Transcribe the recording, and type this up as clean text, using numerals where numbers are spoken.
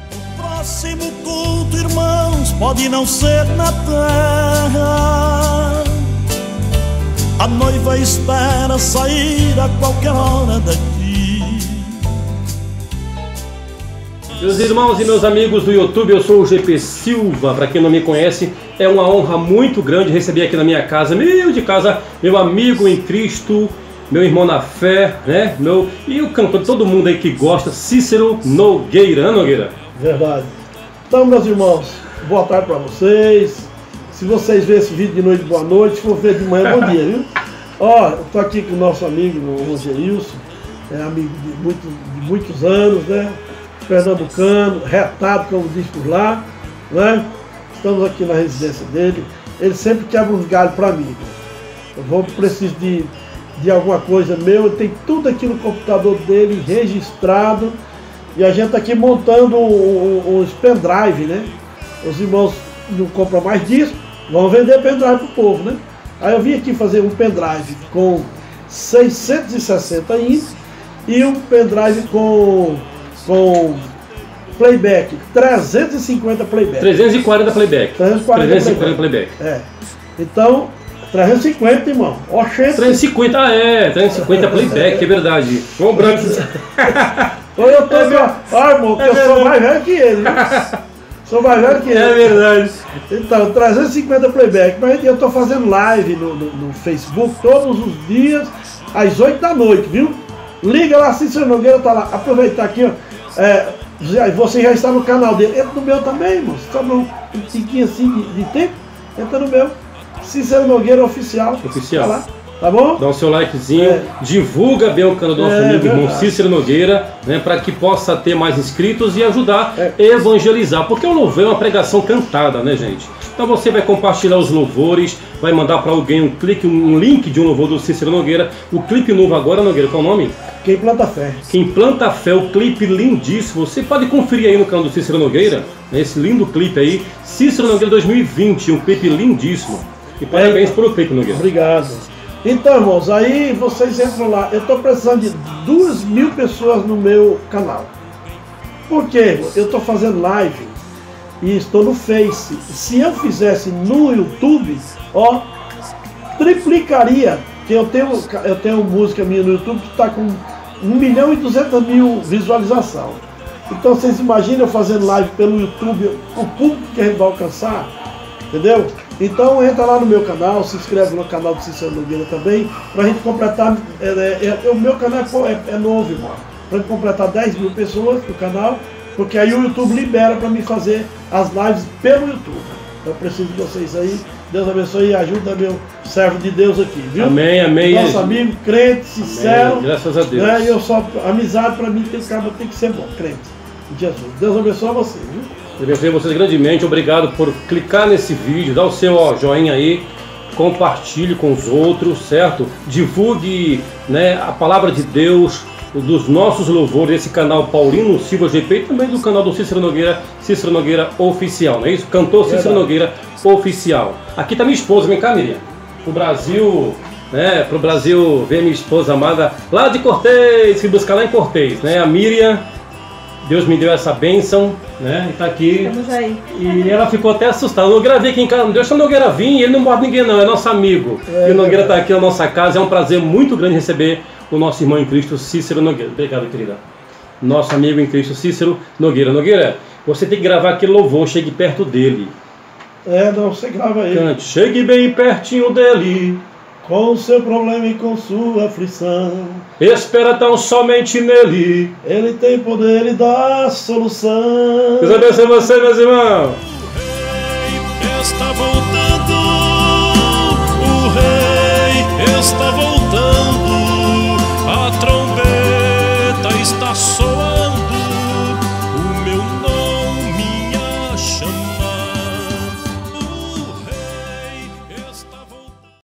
O próximo culto, irmãos, pode não ser na terra. A noiva espera sair a qualquer hora daqui. Meus irmãos e meus amigos do YouTube, eu sou o GP Silva. Para quem não me conhece, é uma honra muito grande receber aqui na minha casa, meu amigo em Cristo, meu irmão na fé, né? E o cantor, todo mundo aí que gosta, Cícero Nogueira, né, Nogueira? Verdade. Então, meus irmãos, boa tarde para vocês. Se vocês verem esse vídeo de noite, boa noite. Se for ver de manhã, bom dia, viu? Ó, eu tô aqui com o nosso amigo, o Rogerilson, amigo de muitos anos, né? Pernambucano, retado, como diz por lá, né? Estamos aqui na residência dele. Ele sempre quebra uns galhos para mim. Eu preciso de alguma coisa meu, tem tudo aqui no computador dele registrado. E a gente está aqui montando os pendrive, né? Os irmãos não compram mais disco, vão vender pendrive pro povo, né? Aí eu vim aqui fazer um pendrive com 660 índices e um pendrive com playback, 350 playback. 340 playback. 340 playback. É. Então, 350, irmão. Oxente. 350, 350 playback, é verdade. João Branco. Ou eu tô irmão, que eu sou mais velho que ele, viu? Sou mais velho que ele. É verdade. Então, 350 playback. Mas eu tô fazendo live no Facebook todos os dias, às 8 da noite, viu? Liga lá, Cícero Nogueira tá lá. Aproveitar aqui, ó. Você já está no canal dele. Entra no meu também, irmão. Você está num tiquinho assim de tempo? Entra no meu. Cícero Nogueira Oficial. Oficial. Tá lá. Tá bom? Dá o seu likezinho, divulga bem o canal do nosso amigo irmão Cícero Nogueira, né, para que possa ter mais inscritos e ajudar a evangelizar, porque o louvor é uma pregação cantada, né, gente? Então você vai compartilhar os louvores, vai mandar para alguém um link de um louvor do Cícero Nogueira. O clipe novo agora, Nogueira, qual é o nome? Quem Planta Fé. Quem Planta Fé, o clipe lindíssimo. Você pode conferir aí no canal do Cícero Nogueira, né, esse lindo clipe aí, Cícero Nogueira 2020, um clipe lindíssimo. E parabéns pelo clipe, Nogueira. Obrigado. Então, irmãos, aí vocês entram lá. Eu estou precisando de 2.000 pessoas no meu canal. Por quê? Eu estou fazendo live e estou no Face. Se eu fizesse no YouTube, ó, triplicaria. Que eu tenho música minha no YouTube que está com 1.200.000 visualizações. Então vocês imaginam eu fazendo live pelo YouTube, o público que a gente vai alcançar, entendeu? Então entra lá no meu canal, se inscreve no canal do Cícero Nogueira também, pra gente completar, o meu canal é novo, irmão, pra gente completar 10.000 pessoas no canal, porque aí o YouTube libera pra mim fazer as lives pelo YouTube. Então eu preciso de vocês aí, Deus abençoe e ajuda meu servo de Deus aqui, viu? Amém, amém. Nosso amigo, crente, sincero. Amém. Graças a Deus. Né? Amizade pra mim tem que ser bom, crente. Jesus. Deus abençoe você, viu? Eu abençoe vocês grandemente, obrigado por clicar nesse vídeo, dá o seu joinha aí, compartilhe com os outros, certo? Divulgue, né, a palavra de Deus, dos nossos louvores, desse canal Paulino Silva GP e também do canal do Cícero Nogueira Oficial, não é isso? Cantor Cícero Nogueira Oficial. Aqui tá minha esposa, vem cá, Miriam. Pro Brasil, né, pro Brasil ver minha esposa amada lá de Cortez, fui buscar lá em Cortez, né, a Miriam. Deus me deu essa bênção, né? E tá aqui. Estamos aí. E ela ficou até assustada. O Nogueira veio aqui em casa, não deixa o Nogueira vir, e ele não morde ninguém não, é nosso amigo. E o Nogueira tá aqui na nossa casa, é um prazer muito grande receber o nosso irmão em Cristo, Cícero Nogueira. Obrigado, querida. Nosso amigo em Cristo, Cícero Nogueira. Nogueira, você tem que gravar aquele louvor, chegue perto dele. Não, você grava aí. Cante, chegue bem pertinho dele. Com o seu problema e com sua aflição, espera tão somente nele. Ele tem poder e dá solução. Deus abençoe você, meus irmãos. O rei está voltando. O rei está voltando.